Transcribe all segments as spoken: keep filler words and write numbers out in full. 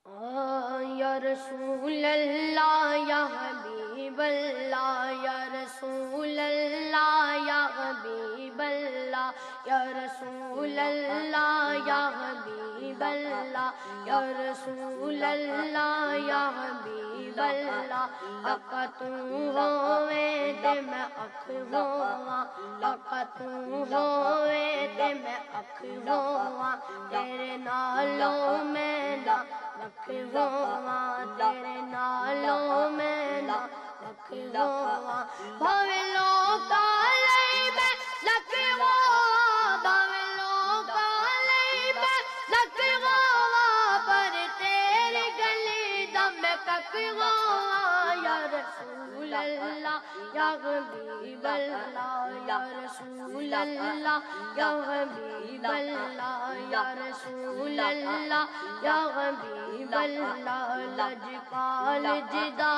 आ, या रसूल अल्लाह या हबीब अल्लाह, या रसूल अल्लाह या हबीब अल्लाह, या रसूल अल्लाह या हबीब अल्लाह, या रसूल अल्लाह या हबीब अल्लाह। आका तू होवे ते मैं अख होवां, आका तू होवे ते मैं अख होवां, तेरे नालों मैं ना वख होवां, तेरे नालों मैं ना वख होवां। भावे लोका लई मैं लख होवां, भावे लोका लई मैं लख होवां, पर तेरी गली दा मैं कख होवां। या रसूल अल्लाह या हबीब अल्लाह, या रसूल अल्लाह या हबीब अल्लाह, या रसूल अल्लाह या हबीब अल्लाह। लजपाल जिदा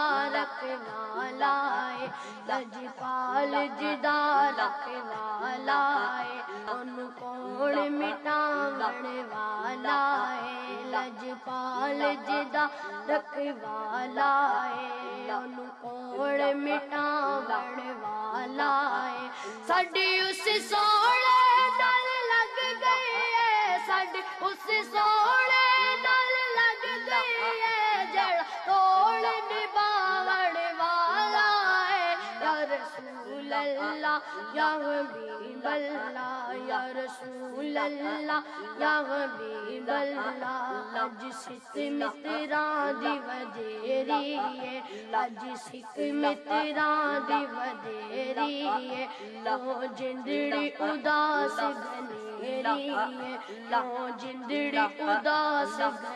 रखवाला है, लजपाल जिदा रखवाला है, उन कौन मिटावण वाला है। लजपाल जिदा रखवाला है, उन कौन मिटावण वाला है। साडी उस सोहणे नाल लग गई है, साडी उस सोहणे नाल लग गई है, जड़ा तोड़ निभावण वाला है। या रसूल अल्लाह या हबीब अल्लाह, या रसूल अल्लाह या हबीब अल्लाह। अज सिख मित्रां दी वजेरी है, अज सिख मित्रां दी वजेरी है, लो जिंदड़ी उदास घनेरी है, लो जिंदड़ी उदास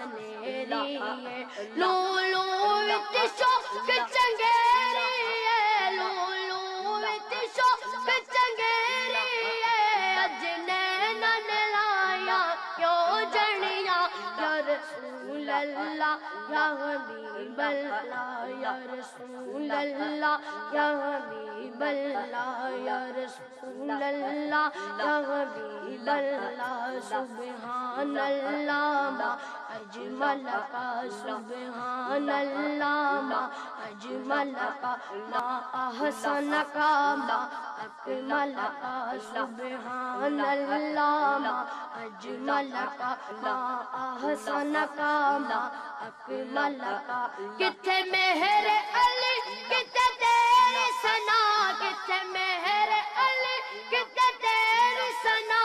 घनेरी है। लो लो विच शौक चंगेरी है, लो लो विच शौक चंगेरी है, अज नैना लाया क्यों जनिया। या रसूल अल्लाह या हबीब अल्लाह, या रसूल अल्लाह या हबीब अल्लाह, या रसूल अल्लाह या हबीब अल्लाह। सुब्हान अल्लाह मा अजमल का, सुब्हान अल्लाह मा अजमल का, मा अहसन का मा अकमल का। सुब्हान अल्लाह मा अजमल का, मा अहसन का मा अकमल का। किथे मेहर अली किथे तेरी सना, किथे मेहर अली किथे तेरी सना,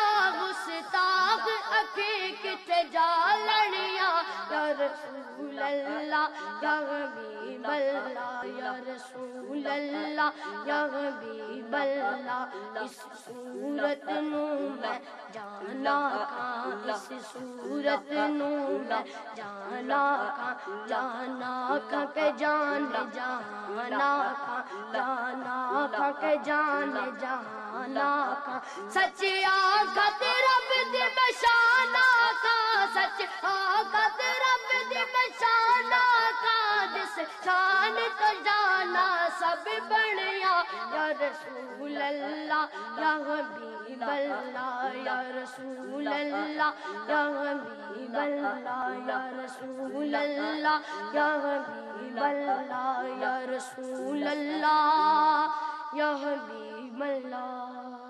गुस्ताख अखी किथे जालनिया। या रसूल अल्लाह या हबीब अल्लाह, या रसूल अल्लाह या हबीब अल्लाह। इस सूरत नू मैं जाना खां, इस सूरत नू मैं जाना खां, जाना खां के जान जाना खां, जाना खां के जान जाना खां। सच आखत रब दी बशाना खां, सच आखत रब दी बशाना खां, जिस शान तो जाना सब बनिया। या रसूल अल्लाह या हबीब अल्लाह, या रसूल अल्लाह या हबीब अल्लाह, या रसूल अल्लाह या हबीब अल्लाह, या रसूल अल्लाह या हबीब अल्लाह।